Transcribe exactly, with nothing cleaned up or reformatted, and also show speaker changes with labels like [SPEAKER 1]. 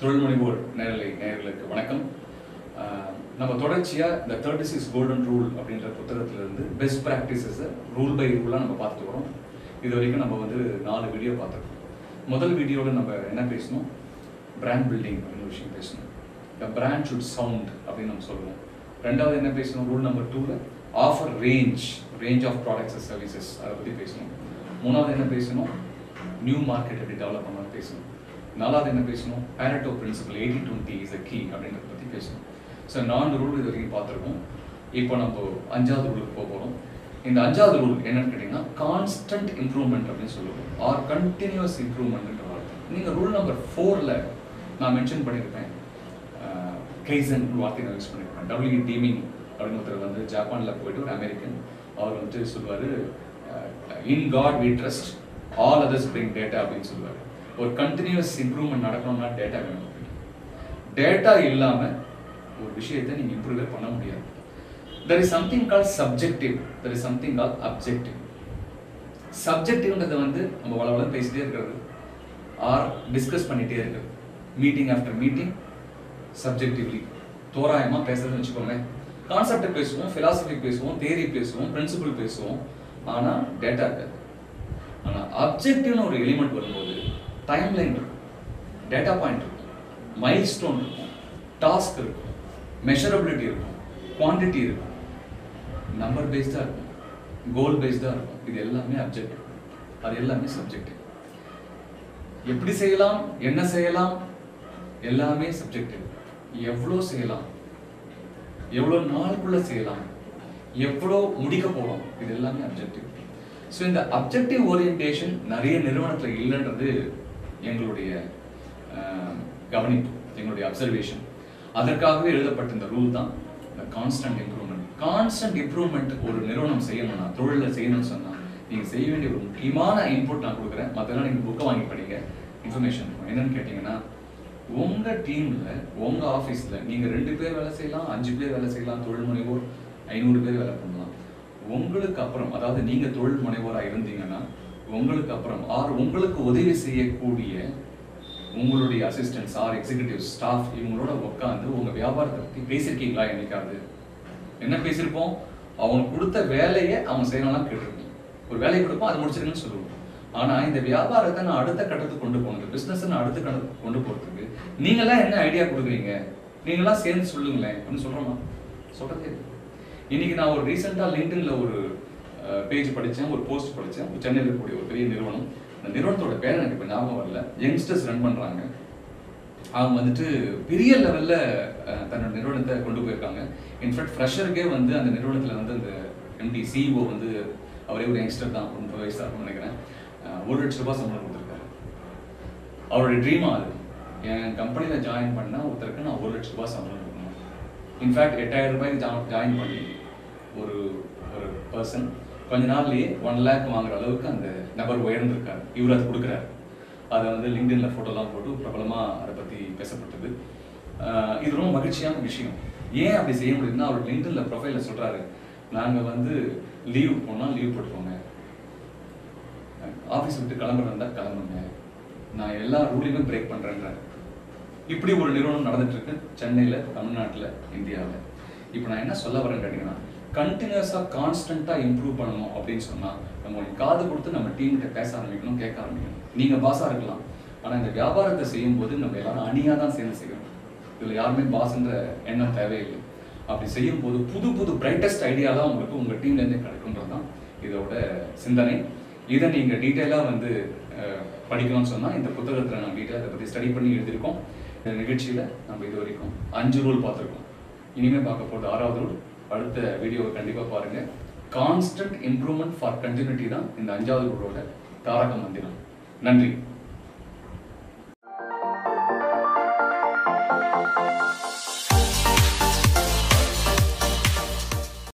[SPEAKER 1] தொழில் முனைவோர் நேரலை நேயர்களுக்கு வணக்கம். நம்ம தொடர்ச்சியாக இந்த தேர்ட்டி சிக்ஸ் கோல்டன் ரூல் அப்படின்ற புத்தகத்திலிருந்து பெஸ்ட் ப்ராக்டிசஸ் ரூல் பை ரூலாக நம்ம பார்த்துட்டு வரோம். இது வரைக்கும் நம்ம வந்து நாலு வீடியோ பார்த்துருக்கோம். முதல் வீடியோவில் நம்ம என்ன பேசணும், பிராண்ட் பில்டிங் அப்படின்னு விஷயம் பேசணும். த பிராண்ட் ஷுட் சவுண்ட் அப்படின்னு நம்ம சொல்லுவோம். ரெண்டாவது என்ன பேசணும், ரூல் நம்பர் டூவில் offer range range of products and services அதை பற்றி பேசணும். மூணாவது என்ன பேசணும், நியூ மார்க்கெட் எப்படி டெவலப் பண்ணலாம் பேசணும். நாலாவது என்ன பேசணும், Pareto principle eighty twenty is a key அப்படின்றத பற்றி பேசணும். ஸோ நான்கு ரூல் இது வரைக்கும் பார்த்துருக்கோம். இப்போ நம்ம அஞ்சாவது ரூலுக்கு போக போகிறோம். இந்த அஞ்சாவது ரூல் என்னன்னு கேட்டிங்கன்னா கான்ஸ்டன்ட் இம்ப்ரூவ்மெண்ட் அப்படின்னு சொல்லுவோம், ஆர் கண்டினியூஸ் இம்ப்ரூவ்மெண்ட்ன்ற வார்த்தை. நீங்கள் ரூல் நம்பர் ஃபோரில் நான் மென்ஷன் பண்ணியிருப்பேன், கைசன் வார்த்தை நான் யூஸ் பண்ணியிருப்பேன். டபிள்யூ டீமிங் அப்படின்னு ஒருத்தர் வந்து ஜப்பானில் போயிட்டு ஒரு அமெரிக்கன் அவர் வந்து சொல்லுவார், in God we trust all others bring data அப்படின்னு சொல்லுவார். ஒரு கண்டினியூஸ் இம்ப்ரூவ்மெண்ட் நடக்கணும்னா டேட்டா வேணும். டேட்டா இல்லாமல் ஒரு விஷயத்தை நீங்கள் இம்ப்ரூவே பண்ண முடியாது. There is something call subjective, there is something call objective. சப்ஜெக்டிவ்ன்றது வந்து நம்ம வள வளம் பேசிட்டே இருக்கிறது, ஆர் டிஸ்கஸ் பண்ணிகிட்டே இருக்கிறது. மீட்டிங் ஆஃப்டர் மீட்டிங் சப்ஜெக்டிவ்லி தோராயமாக பேசுறதுன்னு வச்சுக்கோங்க. கான்செப்டை பேசுவோம், ஃபிலாசபி பேசுவோம், தியரி பேசுவோம், பிரின்சிபிள் பேசுவோம், ஆனால் டேட்டா இருக்காது. ஆனால் அப்ஜெக்டிவ்னு ஒரு எலிமெண்ட் வரும்போது டைம் லைன் இருக்கும், டேட்டா பாயிண்ட் இருக்கும், மைல் ஸ்டோன் இருக்கும், டாஸ்க் இருக்கும், மெஷரபிலிட்டி இருக்கும், குவான்டிட்டி இருக்கும், நம்பர் பேஸ்டாக இருக்கும், கோல் பேஸ்டாக இருக்கும். இது எல்லாமே அப்ஜெக்டிவ், அது எல்லாமே சப்ஜெக்டிவ். எப்படி செய்யலாம், என்ன செய்யலாம், எல்லாமே சப்ஜெக்டிவ். எவ்வளோ செய்யலாம், எவ்வளோ நாளுக்குள்ள செய்யலாம், எவ்வளோ முடிக்க போகிறோம், இது எல்லாமே அப்ஜெக்டிவ். ஸோ இந்த அப்ஜெக்டிவ் ஓரியன்டேஷன் நிறைய நிறுவனத்தில் இல்லைன்றது எங்களுடைய கவனிப்பு, எங்களுடைய அப்சர்வேஷன். அதற்காகவே எழுதப்பட்ட இந்த ரூல் தான் இந்த கான்ஸ்டன்ட் இம்ப்ரூவ்மெண்ட். கான்ஸ்டன்ட் இம்ப்ரூவ்மெண்ட் ஒரு நிறுவனம் செய்யணும்னா, தொழிலில் செய்யணும்னு சொன்னால் நீங்கள் செய்ய வேண்டிய ஒரு முக்கியமான இன்புட் நான் கொடுக்குறேன். மற்றெல்லாம் நீங்கள் புக்கை வாங்கி படிங்க, இன்ஃபர்மேஷன் இருக்கும். என்னன்னு கேட்டிங்கன்னா, உங்கள் டீமில் உங்கள் ஆஃபீஸில் நீங்கள் ரெண்டு பேர் வேலை செய்யலாம், அஞ்சு பேர் வேலை செய்யலாம், தொழில் முனைவோர் ஐநூறு பேர் வேலை பண்ணலாம். உங்களுக்கு அப்புறம், அதாவது நீங்கள் தொழில் முனைவோராக இருந்தீங்கன்னா உங்களுக்கு அப்புறம் ஆர் உங்களுக்கு உதவி செய்யக்கூடிய உங்களுடைய அசிஸ்டன்ட்ஸ் ஆர் எக்ஸிக்யூட்டிவ் ஸ்டாஃப் இவங்களோட உட்காந்து உங்கள் வியாபாரத்தை பற்றி பேசியிருக்கீங்களா? என்னைக்காவது என்ன பேசியிருப்போம், அவங்க கொடுத்த வேலையை அவங்க செய்யலாம் கேட்டிருக்கோம். ஒரு வேலையை கொடுப்போம், அதை முடிச்சிருக்குன்னு சொல்லுவோம். ஆனால் இந்த வியாபாரத்தை நான் அடுத்த கட்டத்துக்கு கொண்டு போகணும், பிஸ்னஸை நான் அடுத்த கட்டத்துக்கு கொண்டு போகிறதுக்கு நீங்களாம் என்ன ஐடியா கொடுக்குறீங்க, நீங்களாம் சேர்ந்து சொல்லுங்களேன் அப்படின்னு சொல்கிறோமா? சொல்கிறதே இல்லை. இன்னைக்கு நான் ஒரு ரீசெண்டாக லிங்க்டின்ல ஒரு பேஜ் படித்தேன், ஒரு போஸ்ட் படித்தேன். சென்னையில் இருக்கக்கூடிய ஒரு பெரிய நிறுவனம், அந்த நிறுவனத்தோட பேர் எனக்கு இப்போ ஞாபகம் வரல, யங்ஸ்டர்ஸ் ரன் பண்ணுறாங்க. அவங்க வந்துட்டு பெரிய லெவலில் தன்னோட நிறுவனத்தை கொண்டு போயிருக்காங்க. இன்ஃபேக்ட் ஃப்ரெஷருக்கே வந்து அந்த நிறுவனத்தில் வந்து அந்த எம்டி சிஇஓ வந்து அவரே ஒரு யங்ஸ்டர் தான், ஒரு முப்பது வயசு இருக்கும்னு நினைக்கிறேன். ஒரு லட்ச ரூபாய் சம்பளம் கொடுத்துருக்காரு. அவருடைய ட்ரீமா அது, என் கம்பெனியில் ஜாயின் பண்ணால் ஒருத்தருக்கு நான் ஒரு லட்ச ரூபாய் சம்பளம் கொடுக்கணும். இன்ஃபேக்ட் எட்டாயிரம் ரூபாய்க்கு ஜா ஜாயின் பண்ணி ஒரு ஒரு பர்சன் கொஞ்ச நாள்லேயே ஒன் லேக் வாங்குற அளவுக்கு அந்த நபர் உயர்ந்திருக்காரு. இவர் அது கொடுக்குறாரு. அதை வந்து லிங்க்டின்ல ஃபோட்டோலாம் போட்டு பிரபலமாக அதை பற்றி பேசப்பட்டது. இது ரொம்ப மகிழ்ச்சியான விஷயம். ஏன் அப்படி செய்ய முடியுதுன்னா, அவர் லிங்க்டின்ல ப்ரொஃபைலில் சொல்கிறாரு, நாங்கள் வந்து லீவ் போனால் லீவ் போட்டுக்கோங்க, ஆஃபீஸ் விட்டு கிளம்புறதா இருந்தால் கிளம்புங்க, நான் எல்லா ரூலையுமே பிரேக் பண்ணுறேன்றாரு. இப்படி ஒரு நிறுவனம் நடந்துட்டு இருக்கு சென்னையில், தமிழ்நாட்டில், இந்தியாவில். இப்போ நான் என்ன சொல்ல வரேன்னு கேட்டிங்கன்னா, கண்டினியூஸாக கான்ஸ்டண்ட்டாக இம்ப்ரூவ் பண்ணணும் அப்படின்னு சொன்னால் நம்ம காது கொடுத்து நம்ம டீம்கிட்ட பேச ஆரம்பிக்கணும், கேட்க ஆரம்பிக்கணும். நீங்கள் பாஸாக இருக்கலாம், ஆனால் இந்த வியாபாரத்தை செய்யும்போது நம்ம எல்லாரும் அணியாக தான் சேர்ந்து செய்யணும். இதில் யாருமே பாஸ்ன்ற எண்ணம் தேவையில்லை. அப்படி செய்யும் போது புது புது பிரைட்டஸ்ட் ஐடியாலாம் உங்களுக்கு உங்கள் டீம்லேருந்தே கிடைக்குன்றது தான் இதோட சிந்தனை. இதை நீங்கள் டீட்டெயிலாக வந்து படிக்கணும்னு சொன்னால் இந்த புத்தகத்தில் நம்ம டீட்டெயில் அதை பற்றி ஸ்டடி பண்ணி எழுதியிருக்கோம். இந்த நிகழ்ச்சியில் நம்ம இது வரைக்கும் அஞ்சு ரூல் பார்த்துருக்கோம். இனிமேல் பார்க்க போகிறது ஆறாவது ரூல். அடுத்த வீடியோவை கண்டிப்பாக பாருங்கள். கான்ஸ்டன்ட் இம்ப்ரூவ்மெண்ட் ஃபார் கண்டினியூட்டி தான் இந்த அஞ்சாவது ரூலோட தாரக மந்திரம். நன்றி.